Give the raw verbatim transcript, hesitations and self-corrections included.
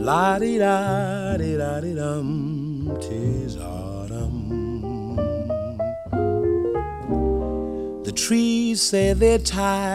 La-di-da-di-da-di-dum, 'tis autumn. The trees say they're tired.